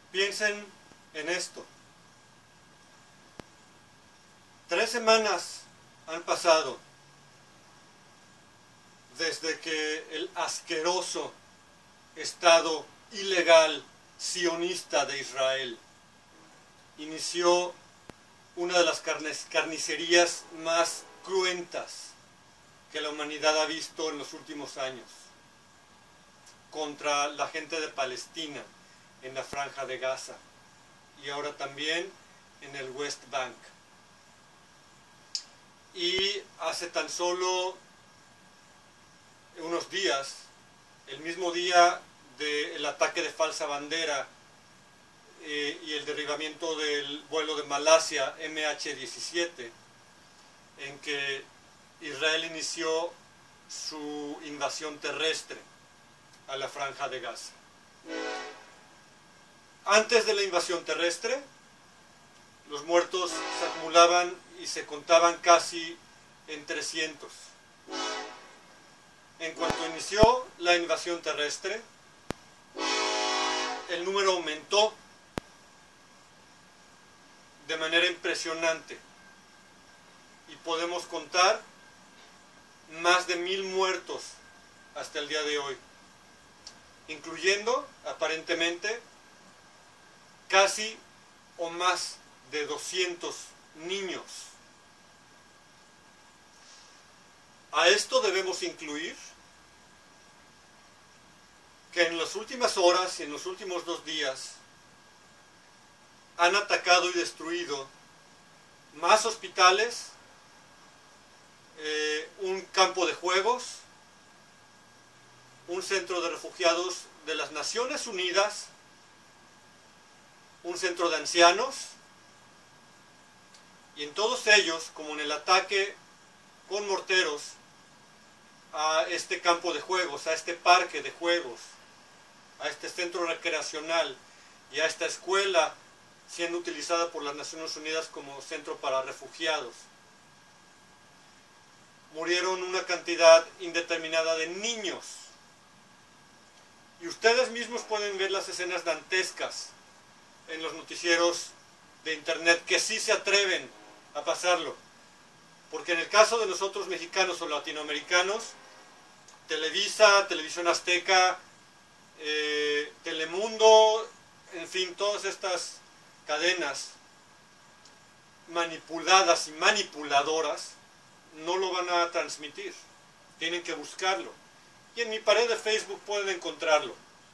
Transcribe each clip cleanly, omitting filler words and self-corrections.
Piensen en esto. 3 semanas han pasado desde que el asqueroso Estado ilegal sionista de Israel inició una de las carnicerías más cruentas que la humanidad ha visto en los últimos años contra la gente de Palestina en la Franja de Gaza y ahora también en el West Bank. Y hace tan solo unos días, el mismo día del ataque de falsa bandera y el derribamiento del vuelo de Malasia MH17, en que Israel inició su invasión terrestre a la Franja de Gaza. Antes de la invasión terrestre, los muertos se acumulaban y se contaban casi en 300. En cuanto inició la invasión terrestre, el número aumentó de manera impresionante y podemos contar más de 1000 muertos hasta el día de hoy, incluyendo aparentemente casi o más de 200 niños. A esto debemos incluir que en las últimas horas y en los últimos 2 días han atacado y destruido más hospitales, un campo de juegos, un centro de refugiados de las Naciones Unidas, un centro de ancianos, y en todos ellos, como en el ataque con morteros a este campo de juegos, a este parque de juegos, a este centro recreacional y a esta escuela siendo utilizada por las Naciones Unidas como centro para refugiados, murieron una cantidad indeterminada de niños. Y ustedes mismos pueden ver las escenas dantescas en los noticieros de internet que sí se atreven a pasarlo. Porque en el caso de nosotros mexicanos o latinoamericanos, Televisa, Televisión Azteca, Telemundo, en fin, todas estas cadenas manipuladas y manipuladoras no lo van a transmitir. Tienen que buscarlo. Y en mi pared de Facebook pueden encontrarlo.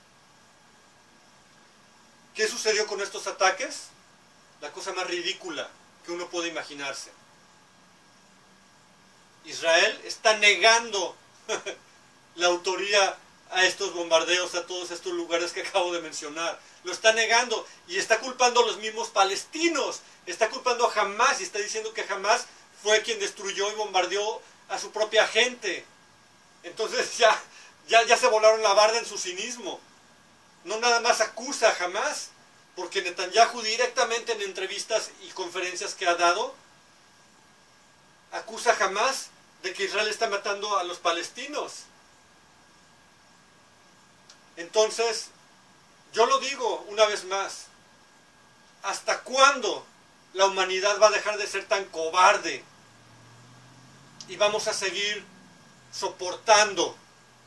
¿Qué sucedió con estos ataques? La cosa más ridícula que uno puede imaginarse. Israel está negando la autoría a estos bombardeos, a todos estos lugares que acabo de mencionar. Lo está negando y está culpando a los mismos palestinos. Está culpando a Hamás y está diciendo que Hamás fue quien destruyó y bombardeó a su propia gente. Entonces ya se volaron la barda en su cinismo. No nada más acusa a Hamás, porque Netanyahu directamente en entrevistas y conferencias que ha dado, acusa a Hamás de que Israel está matando a los palestinos. Entonces, yo lo digo una vez más, ¿hasta cuándo la humanidad va a dejar de ser tan cobarde? Y vamos a seguir soportando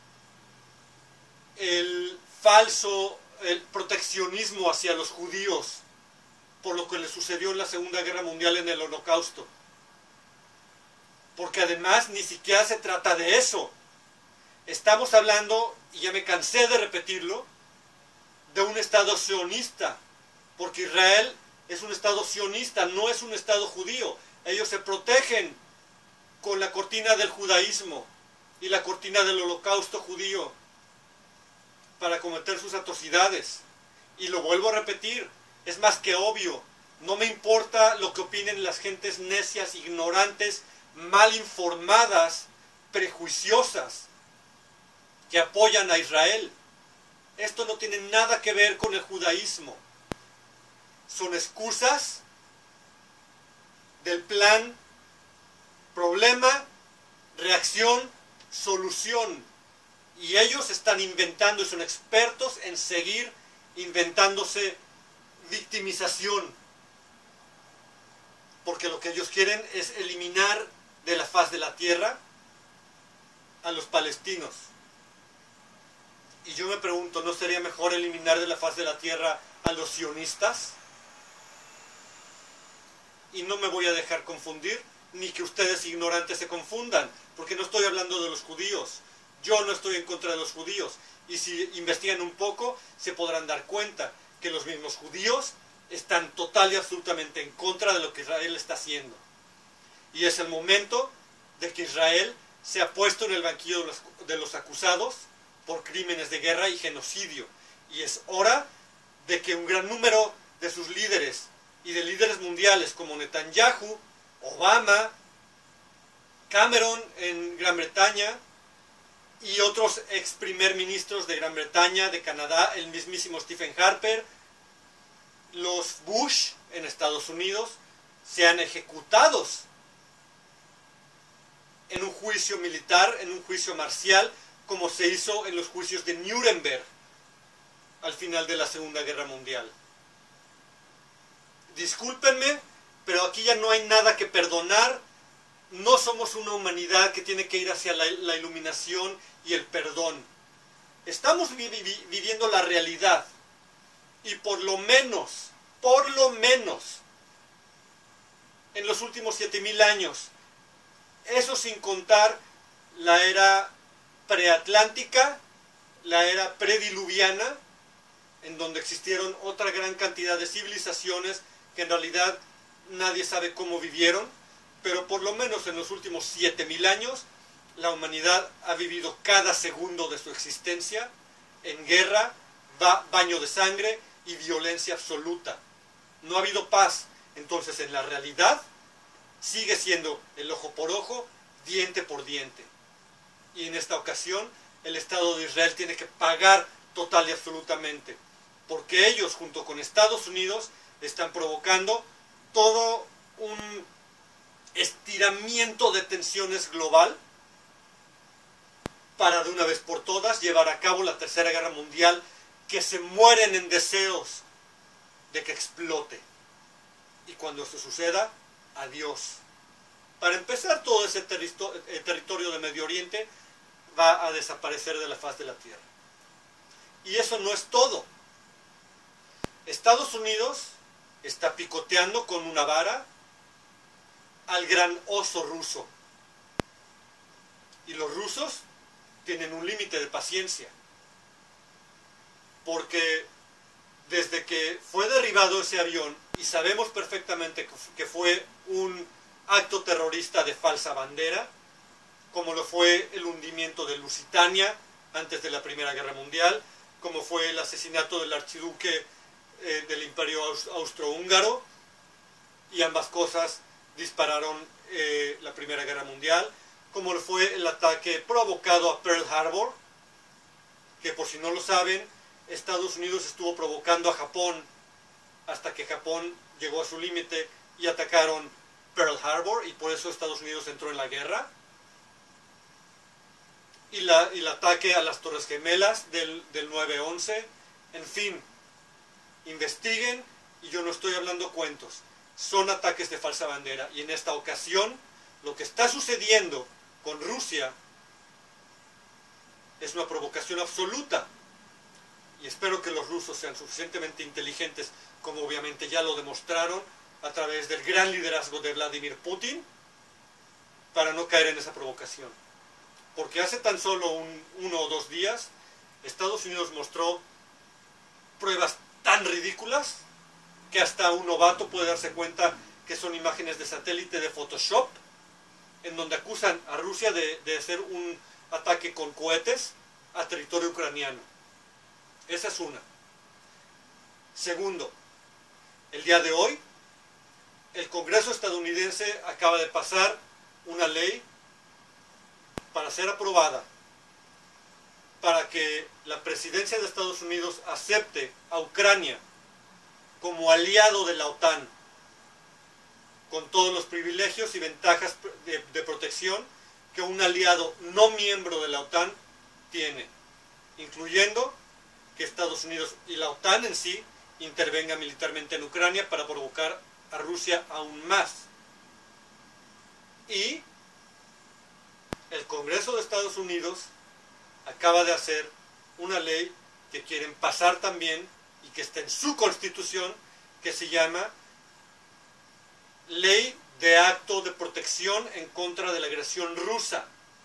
el proteccionismo hacia los judíos por lo que les sucedió en la Segunda Guerra Mundial, en el Holocausto. Porque además ni siquiera se trata de eso. Estamos hablando, y ya me cansé de repetirlo, de un Estado sionista, porque Israel es un Estado sionista, no es un Estado judío. Ellos se protegen con la cortina del judaísmo y la cortina del holocausto judío para cometer sus atrocidades. Y lo vuelvo a repetir, es más que obvio. No me importa lo que opinen las gentes necias, ignorantes, mal informadas, prejuiciosas, que apoyan a Israel. Esto no tiene nada que ver con el judaísmo. Son excusas del plan problema, reacción, solución. Y ellos están inventando y son expertos en seguir inventándose victimización, porque lo que ellos quieren es eliminar de la faz de la tierra a los palestinos. Y yo me pregunto, ¿no sería mejor eliminar de la faz de la tierra a los sionistas? Y no me voy a dejar confundir, ni que ustedes ignorantes se confundan, porque no estoy hablando de los judíos. Yo no estoy en contra de los judíos. Y si investigan un poco, se podrán dar cuenta que los mismos judíos están total y absolutamente en contra de lo que Israel está haciendo. Y es el momento de que Israel se ha puesto en el banquillo de los acusados por crímenes de guerra y genocidio. Y es hora de que un gran número de sus líderes y de líderes mundiales como Netanyahu, Obama, Cameron en Gran Bretaña y otros ex primer ministros de Gran Bretaña, de Canadá, el mismísimo Stephen Harper, los Bush en Estados Unidos, sean ejecutados en un juicio militar, en un juicio marcial, como se hizo en los juicios de Nuremberg al final de la Segunda Guerra Mundial. Discúlpenme, pero aquí ya no hay nada que perdonar. No somos una humanidad que tiene que ir hacia la iluminación y el perdón. Estamos viviendo la realidad. Y por lo menos, en los últimos 7000 años, eso sin contar la era preatlántica, la era prediluviana, en donde existieron otra gran cantidad de civilizaciones que en realidad nadie sabe cómo vivieron, pero por lo menos en los últimos 7000 años, la humanidad ha vivido cada segundo de su existencia en guerra, baño de sangre y violencia absoluta. No ha habido paz. Entonces, en la realidad, sigue siendo el ojo por ojo, diente por diente. Y en esta ocasión, el Estado de Israel tiene que pagar total y absolutamente, porque ellos, junto con Estados Unidos, están provocando todo un estiramiento de tensiones global para de una vez por todas llevar a cabo la Tercera Guerra Mundial, que se mueren en deseos de que explote. Y cuando esto suceda, adiós. Para empezar, todo ese territorio de Medio Oriente va a desaparecer de la faz de la tierra. Y eso no es todo. Estados Unidos está picoteando con una vara al gran oso ruso. Y los rusos tienen un límite de paciencia. Porque desde que fue derribado ese avión, y sabemos perfectamente que fue un acto terrorista de falsa bandera, como lo fue el hundimiento de Lusitania antes de la Primera Guerra Mundial, como fue el asesinato del archiduque del Imperio Austrohúngaro, y ambas cosas dispararon la Primera Guerra Mundial, como lo fue el ataque provocado a Pearl Harbor, que por si no lo saben, Estados Unidos estuvo provocando a Japón hasta que Japón llegó a su límite y atacaron Pearl Harbor, y por eso Estados Unidos entró en la guerra. Y el ataque a las Torres Gemelas del 9/11. En fin, investiguen, y yo no estoy hablando cuentos. Son ataques de falsa bandera. Y en esta ocasión, lo que está sucediendo con Rusia es una provocación absoluta. Y espero que los rusos sean suficientemente inteligentes, como obviamente ya lo demostraron a través del gran liderazgo de Vladimir Putin, para no caer en esa provocación. Porque hace tan solo 1 o 2 días, Estados Unidos mostró pruebas tan ridículas que hasta un novato puede darse cuenta que son imágenes de satélite de Photoshop, en donde acusan a Rusia de hacer un ataque con cohetes a territorio ucraniano. Esa es una. Segundo, el día de hoy, el Congreso estadounidense acaba de pasar una ley para ser aprobada, para que la presidencia de Estados Unidos acepte a Ucrania como aliado de la OTAN, con todos los privilegios y ventajas de protección que un aliado no miembro de la OTAN tiene, incluyendo que Estados Unidos y la OTAN en sí intervenga militarmente en Ucrania para provocar a Rusia aún más. Y el Congreso de Estados Unidos acaba de hacer una ley que quieren pasar también y que está en su constitución, que se llama Ley de Acto de Protección en contra de la agresión rusa,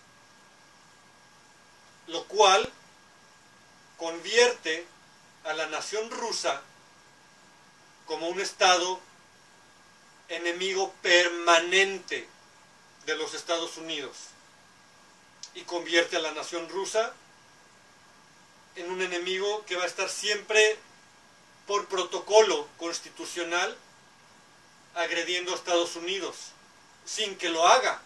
lo cual convierte a la nación rusa como un estado enemigo permanente de los Estados Unidos y convierte a la nación rusa en un enemigo que va a estar siempre por protocolo constitucional agrediendo a Estados Unidos sin que lo haga.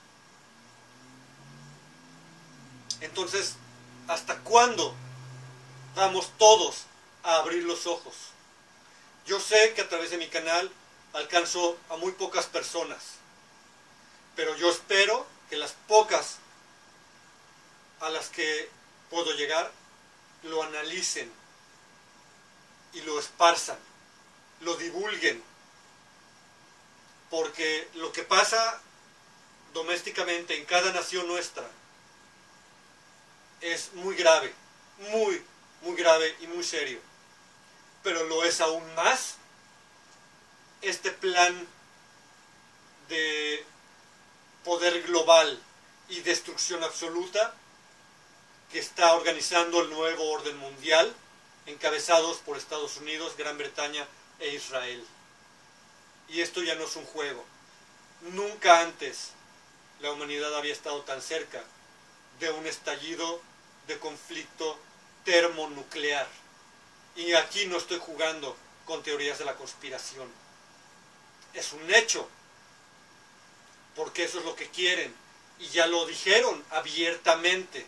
Entonces, ¿hasta cuándo vamos todos a abrir los ojos? Yo sé que a través de mi canal alcanzo a muy pocas personas, pero yo espero que las pocas a las que puedo llegar lo analicen y lo esparzan, lo divulguen, porque lo que pasa domésticamente en cada nación nuestra es muy grave, muy grave y muy serio. Pero lo es aún más este plan de poder global y destrucción absoluta que está organizando el nuevo orden mundial, encabezados por Estados Unidos, Gran Bretaña e Israel. Y esto ya no es un juego. Nunca antes la humanidad había estado tan cerca de un estallido de conflicto termonuclear. Y aquí no estoy jugando con teorías de la conspiración. Es un hecho, porque eso es lo que quieren, y ya lo dijeron abiertamente.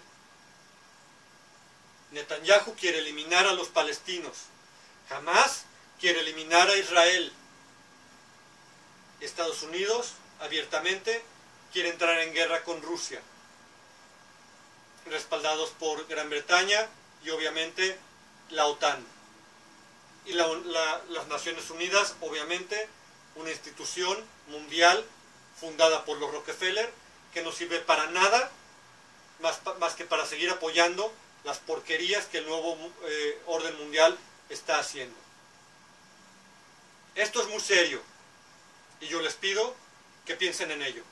Netanyahu quiere eliminar a los palestinos, Hamás quiere eliminar a Israel. Estados Unidos, abiertamente, quiere entrar en guerra con Rusia, respaldados por Gran Bretaña y obviamente la OTAN. Y las Naciones Unidas, obviamente, una institución mundial fundada por los Rockefeller, que no sirve para nada, más que para seguir apoyando las porquerías que el nuevo orden mundial está haciendo. Esto es muy serio, y yo les pido que piensen en ello.